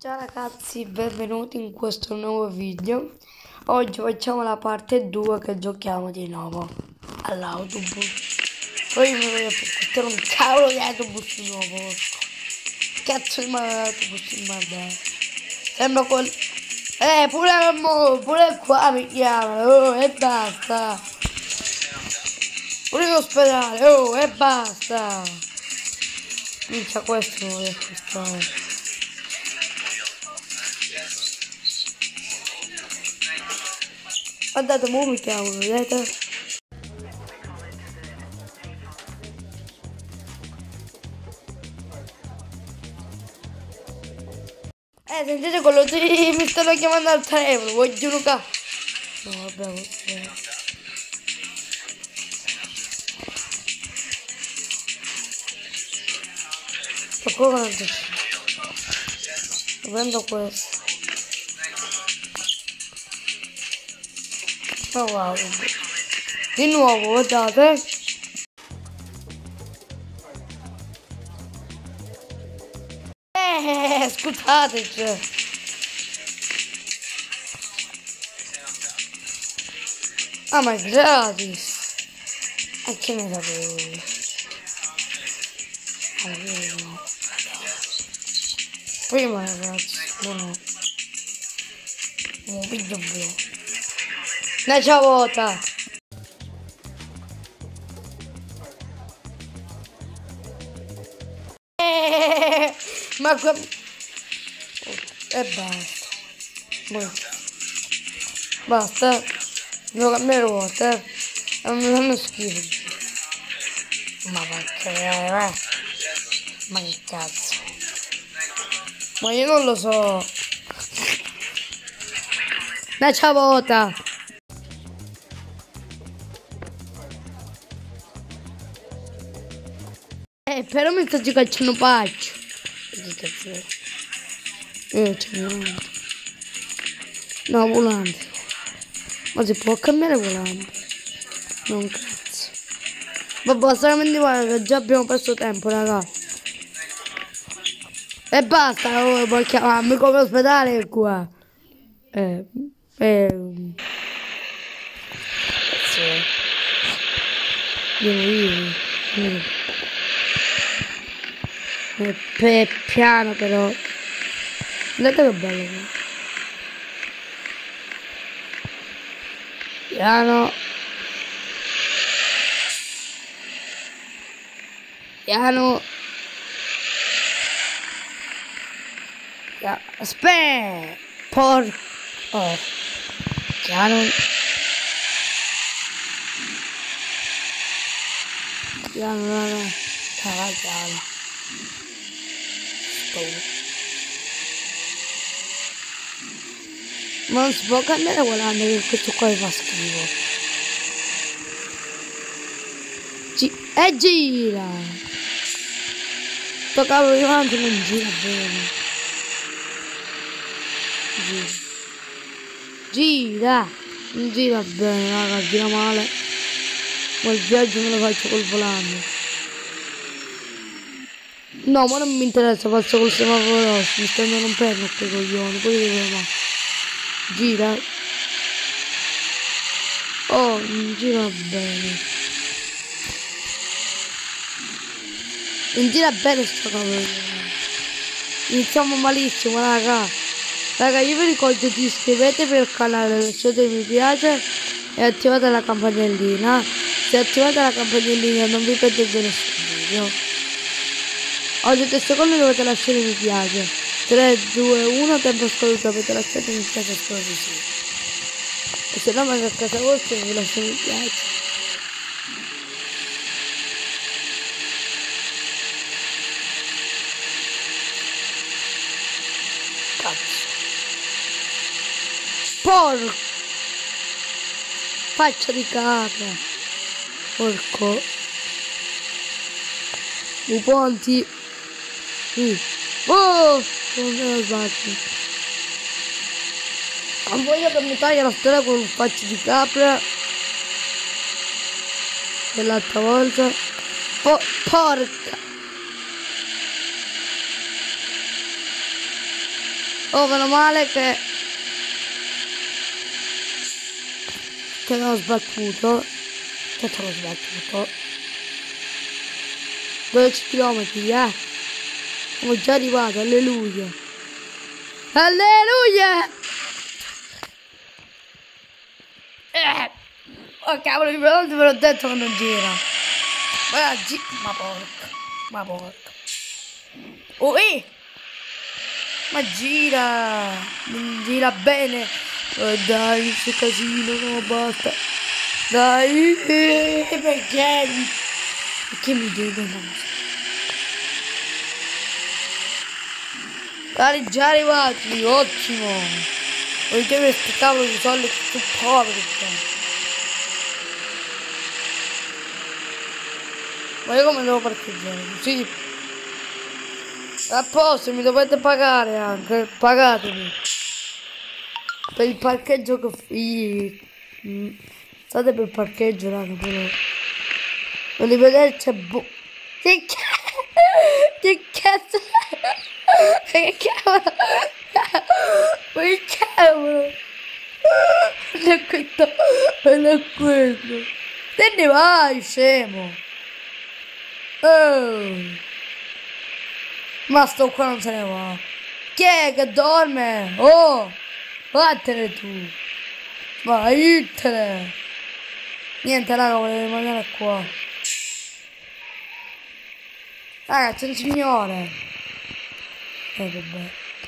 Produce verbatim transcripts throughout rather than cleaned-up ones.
Ciao ragazzi, benvenuti in questo nuovo video. Oggi facciamo la parte due che giochiamo di nuovo all'autobus. Poi mi voglio portare un cavolo di autobus nuovo. Cazzo di male l'autobus in merda. Sembra quel... Eh, pure, mo, pure qua mi chiamano, oh, e basta. Pure in ospedale, oh, e basta. Minchia, questo non riesco a stare. Guardate, mo mi chiamano, vedete? Eh, sentite quello sì, mi stanno chiamando al telefono, vuoi giuro che... No, vabbè, vabbè. Ma qua guarda. Prendo questo. Oh wow. Di nuovo, guardate. Eh, scusateci. Ah, ma è gratis. E che ne sapevo? Allora. Prima ragazzi, buono. Un video buono. Una ciavota. Eh, ma qua... E basta. Basta. Basta. Devo cambiare ruote. Non mi fanno schifo. Ma perché? Eh? Ma che cazzo? Ma io non lo so. Una ciavota. Eh, però mi sto giocando paccio. Che cazzo è? Eh, c'è volante. No, volante. Ma si può cambiare volante? Non cazzo. Vabbè, solamente guarda che già abbiamo perso tempo, raga. E basta, oh, puoi chiamarmi come ospedale qua. Eh, eh. Cazzo è? Devo io. Eh. Eh, pe piano però. Guardate che bello. Piano. Piano. Ja, aspetta. Por... Oh. Piano. Piano, no, no. Cava, piano. Ma non si può cambiare volante che questo qua mi fa schifo. Gi e gira! Sto cavolo di volante non gira bene. Gira. Gira! Non gira bene, raga, gira male. Ma il viaggio me lo faccio col volante. No, ma non mi interessa, passo col semaforo rosso, mi stanno rompendo quei coglioni, poi devo ma... Gira. Oh, non gira bene. Non gira bene sto cavolo. Iniziamo malissimo, raga. Raga, io vi ricordo di iscrivetevi al canale, lasciate mi piace e attivate la campanellina. Se attivate la campanellina non vi perdete nessun video. Oggi tre secondi dovete lasciare mi piace. tre, due, uno, tempo scaduto, avete lasciato mi piace solo di sì. E se no magari a casa vostra vi lascio mi piace. Cazzo. Porco. Faccia di capra. Porco. I ponti. Uh. Oh! Non me lo sbatti. Non voglio che mi taglia la strada con un faccio di capra. E l'altra volta. Po porca. Oh, meno male che... Che non ho sbattuto. Che te l'ho sbattuto. dodici chilometri, eh. Siamo già arrivati, alleluia. Alleluia! Eh. Oh cavolo, non ve l'ho detto che non gira. Ma, gi ma porca. Ma porca. Oh, eh. Ma gira. Gira bene. Oh, dai, questo casino, no, basta. Dai, eh, perché? Perché mi devo no? Dai, già arrivati, ottimo. Perché questo cavolo di soldi più poveri. Ma io come devo parcheggiare? Sì. A posto, mi dovete pagare anche. Pagatemi. Per il parcheggio che fai. Mm. State per il parcheggio, raga, però. Voglio vedere c'è bo... Che cazzo? Che cazzo? Che cavolo? Ma che cavolo? Non è questo. Non è questo. Te ne vai, scemo. Oh. Ma sto qua non se ne va. Chi è che dorme? Oh. Vattene tu. Vattene. Niente, raga, volevo rimanere qua. Raga, c'è un signore. Eh, vabbè.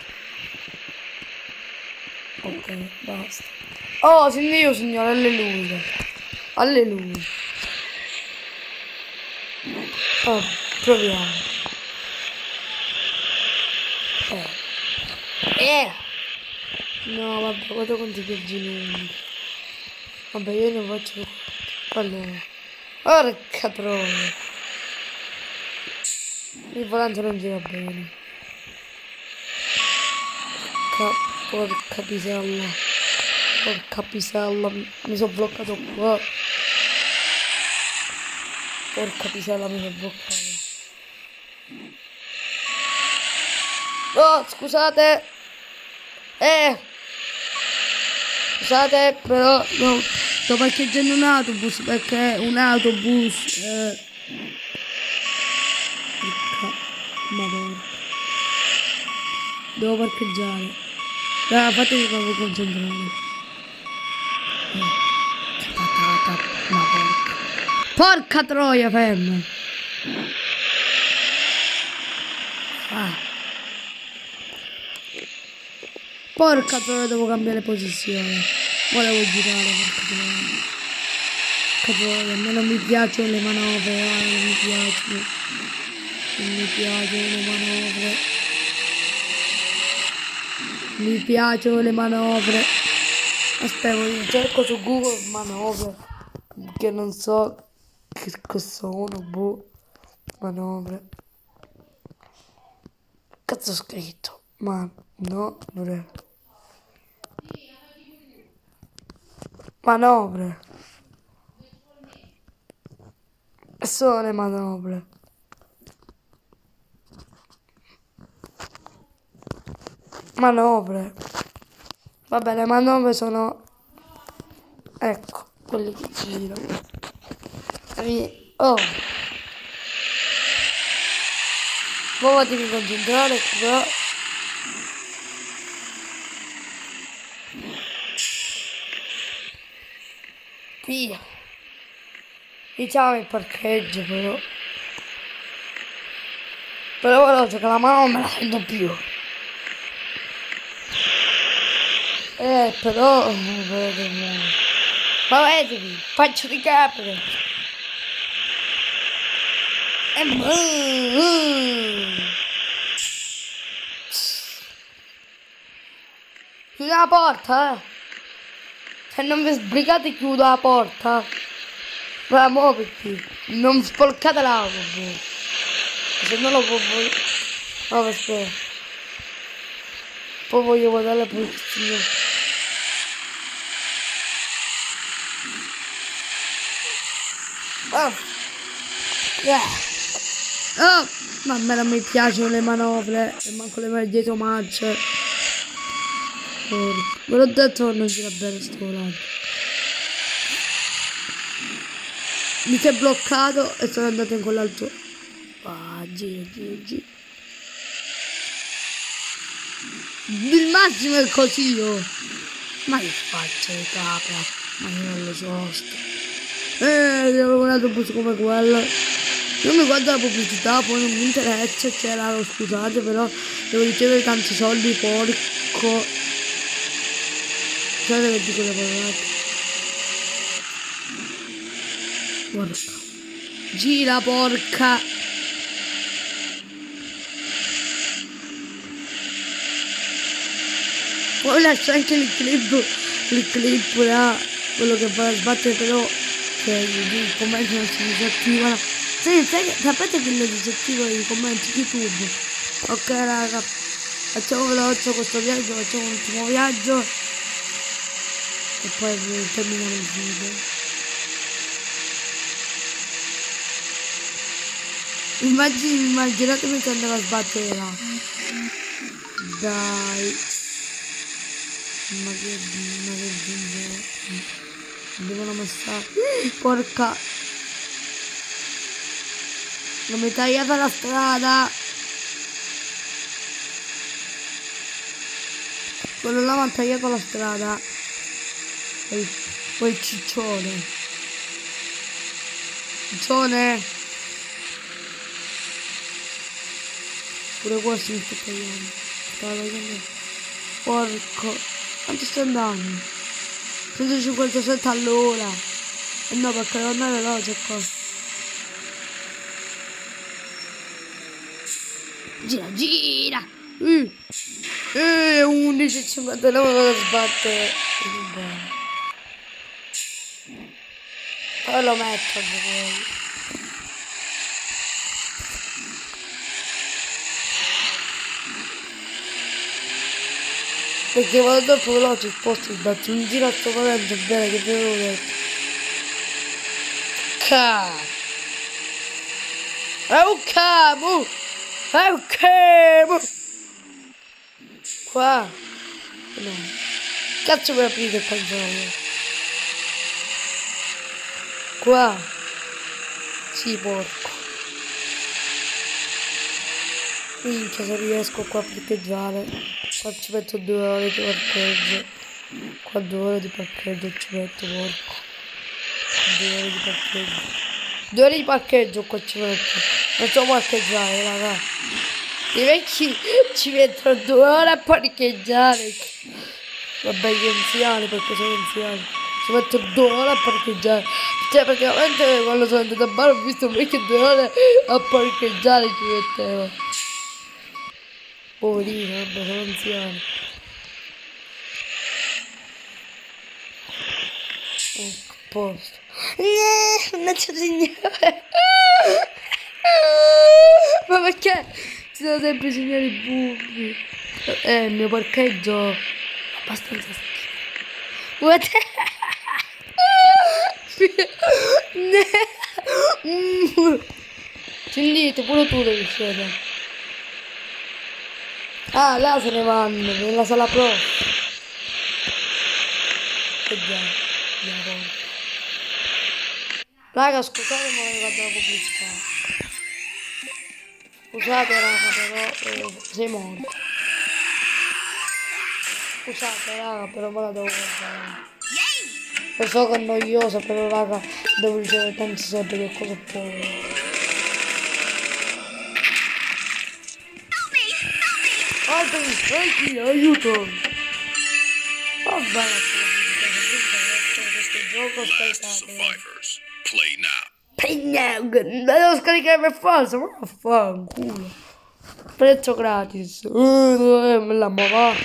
Ok, basta. Oh, sono io, signore, alleluia. Alleluia. Oh, proviamo. Eh. Eh. No, vabbè, guarda quanti viaggi lunghi. Vabbè, io ne faccio... Allora. Porca troia. Il volante non gira bene. Porca, porca pisella. Porca pisella. Mi sono bloccato qua. Porca pisella, mi sono bloccato. Oh, scusate. Eh. Scusate, però no, sto parcheggiando un autobus perché un autobus eh... Madonna. Devo parcheggiare. Dai, fatemi proprio concentrare. Eh. Patata, ma porca. Porca troia, ferma. Ah. Porca troia, devo cambiare posizione. Volevo girare, porca troia. Porca troia, a me non mi piacciono le manovre, ah, non mi piacciono. Non mi piacciono le manovre. Mi piacciono le manovre. Aspetta, cerco su Google manovre. Che non so che, che sono, boh. Manovre. Cazzo ho scritto? Manovre. Manovre. Sono le manovre. Manovre. Vabbè, le manovre sono... Ecco, quelli che girano. Oh. Ora devi concentrare qua. Via. Diciamo il parcheggio però. Però veloce che la mano non me la sento più. Eh, però... Ma vedevi, faccio di capre. E chiudo la porta, eh. Se non vi sbrigate chiudo la porta. Ma muoviti. Non sporcate l'auto. Se non lo può... Oh, aspetta. Poi voglio guardare la posizione. Oh. Yeah. Oh, ma a me non mi piacciono le manovre e manco le mani dietro marce. Porca. Ve l'ho detto che non gira bene sto volante. Mi si è bloccato e sono andato in quell'altro. Ah, gira, gira, gira. Il massimo è così, oh. Ma che faccia di capra? Ma io non lo so. Eh, devo un altro bus come quello. Io mi guardo la pubblicità, poi non mi interessa, c'era, scusate, però devo ricevere tanti soldi, porco. Scusate che dico le parolate. Porca. Gira, porca. Poi lascia anche il clip, il clip là, quello che va a sbattere, però che i commenti non si disattivano. Sì, sapete che lo disattivo i commenti YouTube? Ok raga, facciamo veloce questo viaggio, facciamo un ultimo viaggio e poi terminiamo il video. Immagini, immaginatemi che andava a sbattere là. Dai. Ma che, ma che giungere. Devono messare. Porca. Non mi tagliata la strada. Quello là mi ha tagliato la strada. Poi, poi il ciccione. Ciccione. Pure questo mi sta tagliando. Sta tagliando. Porco. Quanto sta andando? centocinquantasette all'ora. E no, perché non è veloce qua. Gira, gira. Uh. Eh, undici e cinquantanove vado a sbattere. Poi lo metto poi. Perché vado troppo veloce, sposto sbatto un giro a sto momento bene che ve l'ho detto. Cazzo! È un camo! È un camo! Qua! No. Cazzo vuoi aprire il canzone? Qua! Sì, porco. Minchia, se riesco qua a parcheggiare. Qua ci metto due ore di parcheggio. Qua due ore di parcheggio ci metto, porco. Due ore di parcheggio. Due ore di parcheggio qua ci metto. Non so parcheggiare, raga. I vecchi ci mettono due ore a parcheggiare. Vabbè, gli anziani, perché sono anziani. Ci mettono due ore a parcheggiare. Cioè, praticamente quando sono andato a bar ho visto un vecchio due ore a parcheggiare ci metteva. Poverino, vabbè, sono anziani. Ecco, a posto. Non c'è signore. Ma perché ci sono sempre signori buffi? Eh, il mio parcheggio abbastanza schifo. Guarda. Scendete, pure tu devi scendere. Ah, là se ne vanno, nella sala pro. Che già, già, raga, scusate, ma mi guardo la pubblicità. Scusate, raga, però eh, sei morto. Scusate, raga, però me la devo guardare. Lo so che è noiosa, però, raga, devo ricevere tanti soldi, che cosa può. Aiuto, aiuto! Vabbè, questo gioco scaricate. Play now! Devo scaricare per forza, ma affanculo. Prezzo gratis. Uh, me la va.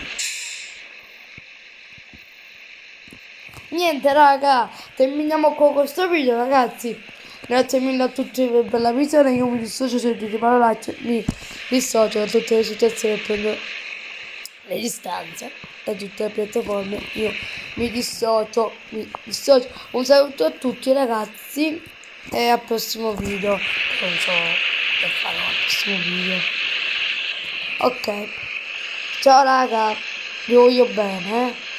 Niente, raga, terminiamo con questo video, ragazzi. Grazie mille a tutti per la visione. Io mi dissocio se di parolacce. Mi dissocio da tutte le situazioni che prendo le distanze da tutte le piattaforme. Io mi dissocio, mi dissocio. Un saluto a tutti, ragazzi, e al prossimo video. Non so che farò al prossimo video. Ok, ciao raga. Vi voglio bene, eh.